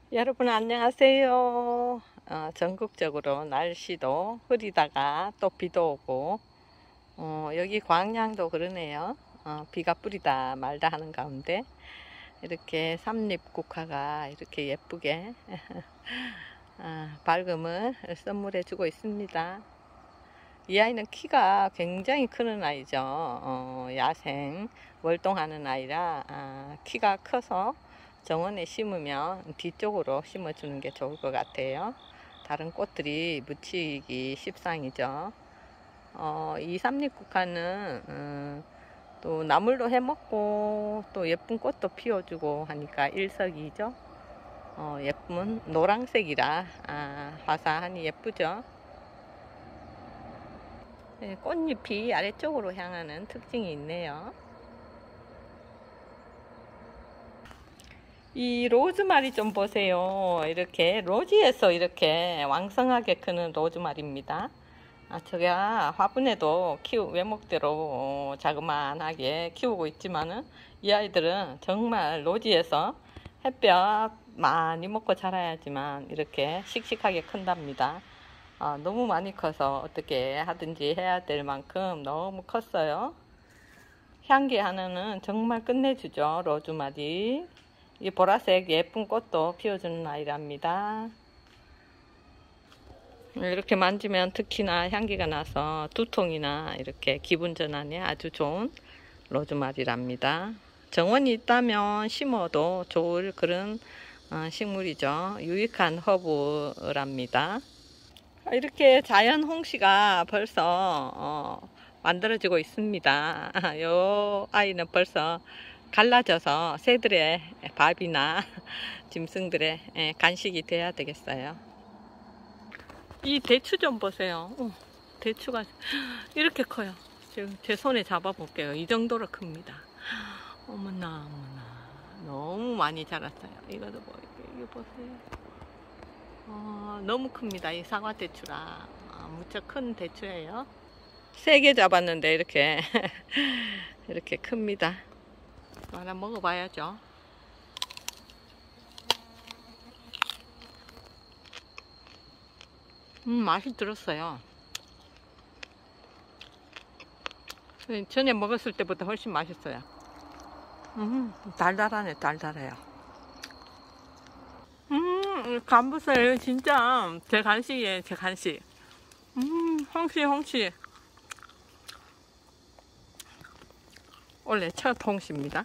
여러분 안녕하세요. 전국적으로 날씨도 흐리다가 또 비도 오고 여기 광양도 그러네요. 비가 뿌리다 말다 하는 가운데 이렇게 삼립국화가 이렇게 예쁘게 밝음을 선물해 주고 있습니다. 이 아이는 키가 굉장히 크는 아이죠. 야생 월동하는 아이라 키가 커서 정원에 심으면 뒤쪽으로 심어주는 게 좋을 것 같아요. 다른 꽃들이 묻히기 십상이죠. 이 삼립국화는 또 나물도 해먹고 또 예쁜 꽃도 피워주고 하니까 일석이조. 예쁜 노란색이라 화사하니 예쁘죠. 네, 꽃잎이 아래쪽으로 향하는 특징이 있네요. 이 로즈마리 좀 보세요. 이렇게 로지에서 이렇게 왕성하게 크는 로즈마리입니다. 제가 화분에도 외목대로 자그만하게 키우고 있지만은 이 아이들은 정말 로지에서 햇볕 많이 먹고 자라야지만 이렇게 씩씩하게 큰답니다. 너무 많이 커서 어떻게 하든지 해야 될 만큼 너무 컸어요. 향기 하나는 정말 끝내주죠. 로즈마리. 이 보라색 예쁜 꽃도 피워주는 아이랍니다. 이렇게 만지면 특히나 향기가 나서 두통이나 이렇게 기분 전환에 아주 좋은 로즈마리랍니다. 정원이 있다면 심어도 좋을 그런 식물이죠. 유익한 허브랍니다. 이렇게 자연 홍시가 벌써 만들어지고 있습니다. 이 아이는 벌써 갈라져서 새들의 밥이나 짐승들의 간식이 돼야 되겠어요. 이 대추 좀 보세요. 대추가 이렇게 커요. 지금 제 손에 잡아볼게요. 이 정도로 큽니다. 어머나 어머나 너무 많이 자랐어요. 이것도 이거 보세요. 너무 큽니다. 이 사과 대추라 무척 큰 대추예요. 3개 잡았는데 이렇게 이렇게 큽니다. 하나 먹어봐야죠. 맛이 들었어요. 전에 먹었을 때보다 훨씬 맛있어요. 달달하네. 달달해요. 감부살 진짜 제 간식이에요. 제 간식. 홍시 원래 첫 홍시입니다.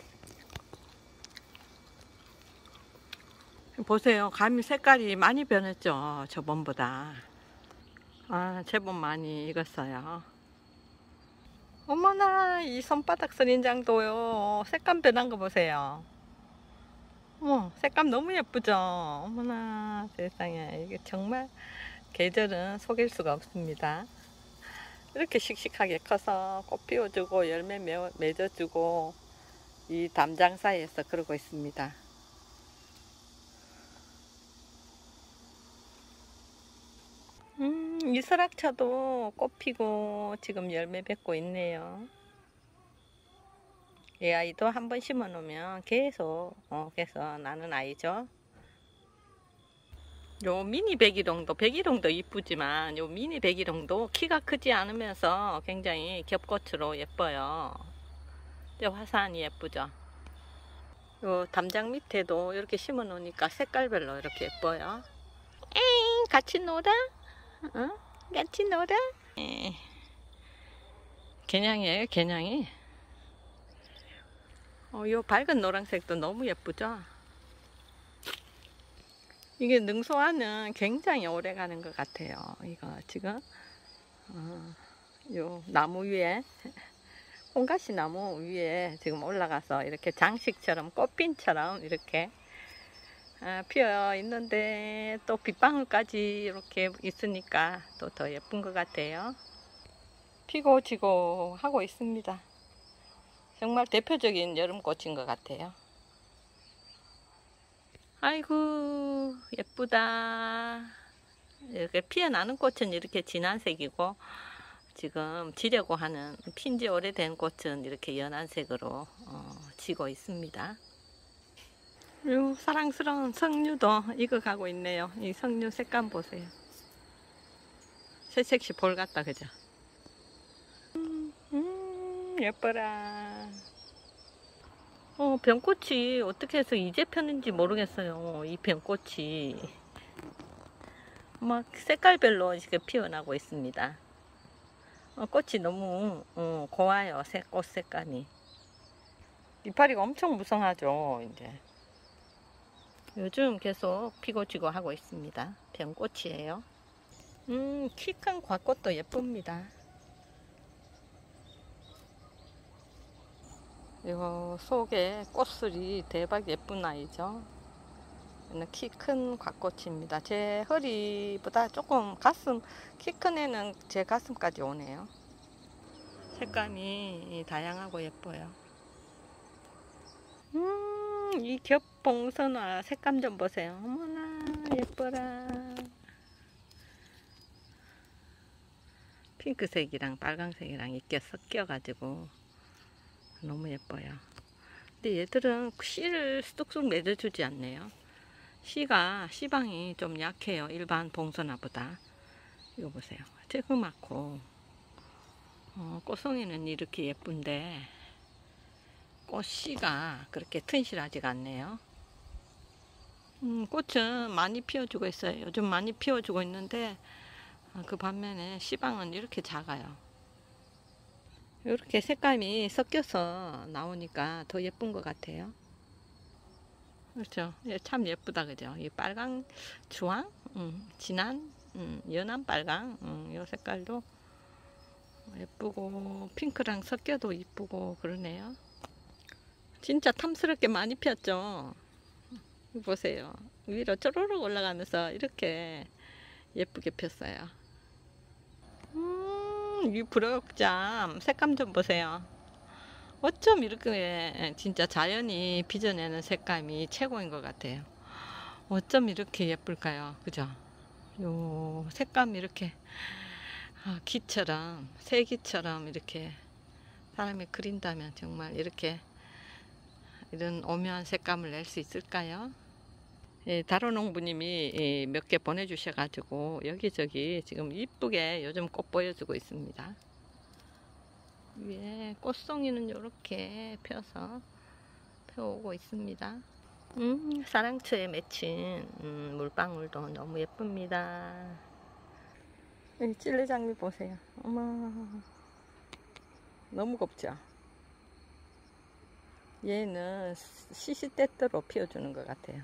보세요. 감이 색깔이 많이 변했죠. 저번보다. 제법 많이 익었어요. 어머나 이 손바닥 선인장도요. 색감 변한 거 보세요. 색감 너무 예쁘죠. 어머나 세상에 이게 정말 계절은 속일 수가 없습니다. 이렇게 씩씩하게 커서 꽃 피워주고 열매 맺어주고 이 담장 사이에서 그러고 있습니다. 이설악차도 꽃 피고 지금 열매 맺고 있네요. 이 아이도 한번 심어 놓으면 계속 나는 아이죠. 요 미니 백일홍도 이쁘지만 요 미니 백일홍도 키가 크지 않으면서 굉장히 겹꽃으로 예뻐요. 화사하니 예쁘죠. 요 담장 밑에도 이렇게 심어 놓으니까 색깔별로 이렇게 예뻐요. 에잉 같이 놀아? 같이 놀아? 개냥이에요, 개냥이. 요 밝은 노란색도 너무 예쁘죠? 이게 능소화는 굉장히 오래 가는 것 같아요. 이거 지금 요 나무 위에 홍가시 나무 위에 지금 올라가서 이렇게 장식처럼 꽃핀처럼 이렇게 피어 있는데 또 빗방울까지 이렇게 있으니까 또 더 예쁜 것 같아요. 피고 지고 하고 있습니다. 정말 대표적인 여름꽃인 것 같아요. 아이고 예쁘다. 이렇게 피어나는 꽃은 이렇게 진한 색이고 지금 지려고 하는 핀지 오래된 꽃은 이렇게 연한 색으로 지고 있습니다. 요 사랑스러운 석류도 익어가고 있네요. 이 석류 색감 보세요. 새색시 볼 같다, 그죠? 예뻐라. 병꽃이 어떻게 해서 이제 폈는지 모르겠어요. 이 병꽃이 막 색깔별로 이렇게 피어나고 있습니다. 꽃이 너무 고와요. 꽃 색감이. 이파리가 엄청 무성하죠. 이제 요즘 계속 피고 지고 하고 있습니다. 병꽃이에요. 키 큰 곽꽃도 예쁩니다. 이거 속에 꽃술이 대박 예쁜 아이죠. 키 큰 곽꽃입니다. 제 허리보다 조금 키 큰 애는 제 가슴까지 오네요. 색감이 다양하고 예뻐요. 이 겹봉선화 색감 좀 보세요. 어머나 예뻐라. 핑크색이랑 빨강색이랑 이렇게 섞여가지고 너무 예뻐요. 근데 얘들은 씨를 뚝뚝 맺어주지 않네요. 씨방이 좀 약해요. 일반 봉선화보다. 이거 보세요. 쬐그맣고 꽃송이는 이렇게 예쁜데 꽃씨가 그렇게 튼실하지가 않네요. 꽃은 많이 피워주고 있어요. 요즘 많이 피워주고 있는데 그 반면에 씨방은 이렇게 작아요. 이렇게 색감이 섞여서 나오니까 더 예쁜 것 같아요. 그렇죠. 참 예쁘다, 그죠? 이 빨강, 주황, 진한, 연한 빨강, 이 색깔도 예쁘고 핑크랑 섞여도 이쁘고 그러네요. 진짜 탐스럽게 많이 폈죠. 보세요. 위로 쪼르륵 올라가면서 이렇게 예쁘게 폈어요. 이 부럭잠 색감 좀 보세요. 어쩜 이렇게 진짜 자연이 빚어내는 색감이 최고인 것 같아요. 어쩜 이렇게 예쁠까요? 그죠? 요 색감 이렇게 기처럼 세기처럼 이렇게 사람이 그린다면 정말 이렇게 이런 오묘한 색감을 낼 수 있을까요? 예, 다로농부님이 몇 개 보내주셔가지고 여기저기 지금 이쁘게 요즘 꽃 보여주고 있습니다. 위에 꽃송이는 이렇게 펴서 펴오고 있습니다. 사랑초에 맺힌 물방울도 너무 예쁩니다. 이 찔레장미 보세요. 어머, 너무 곱죠? 얘는 시시때때로 피워주는 것 같아요.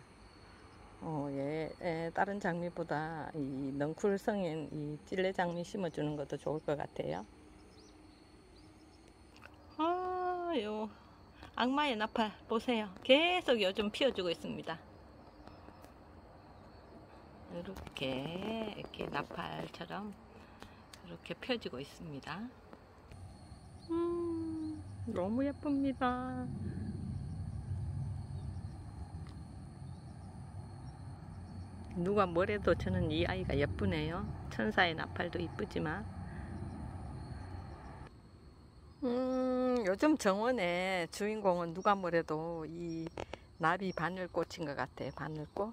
다른 장미보다 이 넝쿨성인 이 찔레장미 심어주는 것도 좋을 것 같아요. 요 악마의 나팔 보세요. 계속 요즘 피워주고 있습니다. 이렇게 나팔처럼 이렇게 펴지고 있습니다. 너무 예쁩니다. 누가 뭐래도 저는 이 아이가 예쁘네요. 천사의 나팔도 이쁘지만 요즘 정원의 주인공은 누가 뭐래도 이 나비 바늘꽃인 것 같아요. 바늘꽃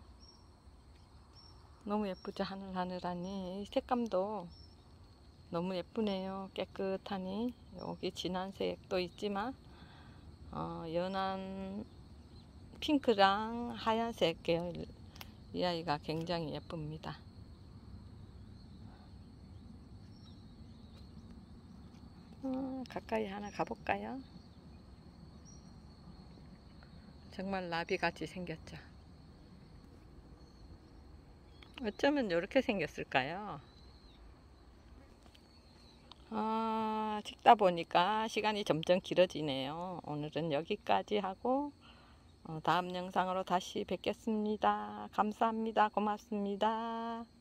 너무 예쁘죠. 하늘하늘하니 색감도 너무 예쁘네요. 깨끗하니 여기 진한 색도 있지만 연한 핑크랑 하얀색 계열 이 아이가 굉장히 예쁩니다. 가까이 하나 가볼까요? 정말 나비같이 생겼죠. 어쩌면 이렇게 생겼을까요? 찍다 보니까 시간이 점점 길어지네요. 오늘은 여기까지 하고 다음 영상으로 다시 뵙겠습니다. 감사합니다. 고맙습니다.